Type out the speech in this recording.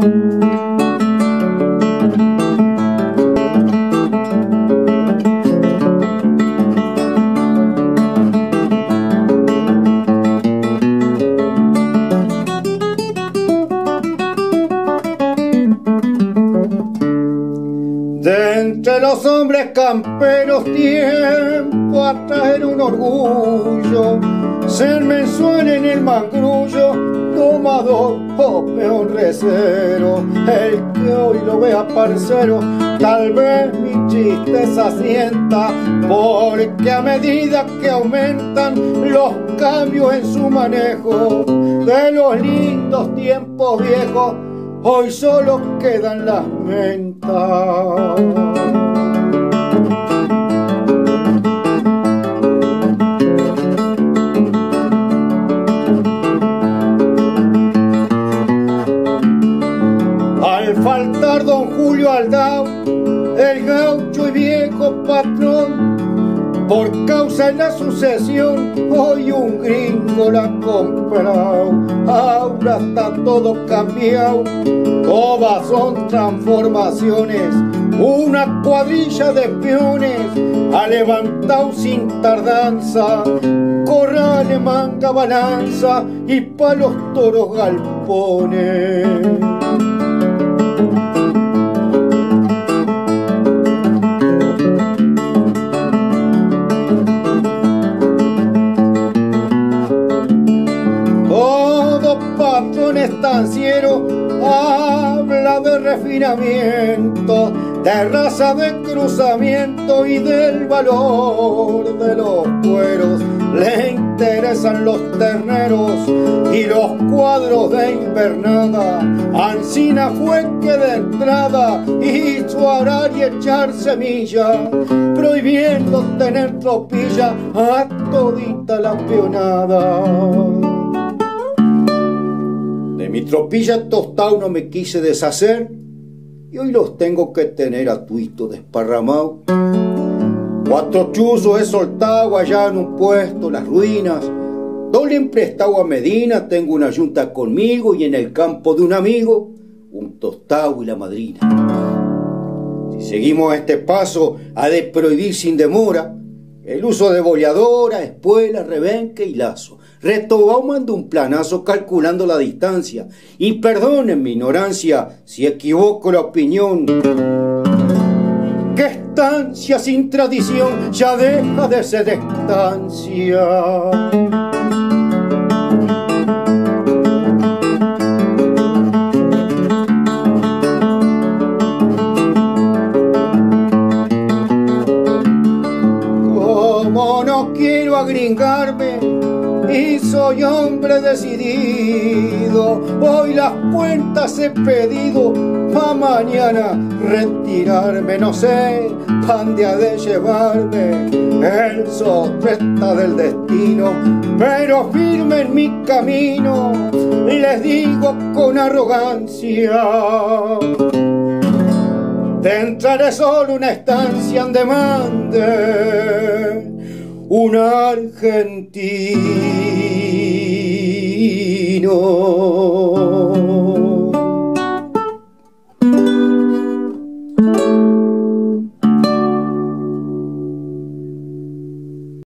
De entre los hombres camperos tiempo atrás era un orgullo ser mensual en el mangrullo, domador o peón recero. El que hoy lo vea parcero, tal vez mi tristeza sienta, porque a medida que aumentan los cambios en su manejo de los lindos tiempos viejos, hoy solo quedan las mentas. Al faltar don Julio Aldao, el gaucho y viejo patrón, por causa de la sucesión, hoy un gringo la ha comprado. Ahora está todo cambiado, todas son transformaciones. Una cuadrilla de peones ha levantado sin tardanza corrales, manga, balanza y pa' los toros galpones. Patrón estanciero habla de refinamiento, de raza de cruzamiento y del valor de los cueros. Le interesan los terneros y los cuadros de invernada. Ancina fue que de entrada hizo arar y echar semilla, prohibiendo tener tropilla a todita la peonada. De mi tropilla tostado no me quise deshacer y hoy los tengo que tener a tuito desparramado. 4 chuzos he soltado allá en un puesto, las ruinas. 2 le he prestado a Medina, tengo una yunta conmigo y en el campo de un amigo un tostado y la madrina. Si seguimos a este paso, ha de prohibir sin demora el uso de boleadora, espuela, rebenque y lazo. Retobao mando un planazo calculando la distancia. Y perdonen mi ignorancia si equivoco la opinión, que estancia sin tradición ya deja de ser estancia. Como no quiero agringarme y soy hombre decidido, hoy las cuentas he pedido, pa' mañana retirarme. No sé dónde ha de llevarme el sorpresa del destino, pero firme en mi camino les digo con arrogancia: te entraré solo una estancia en demande un argentino.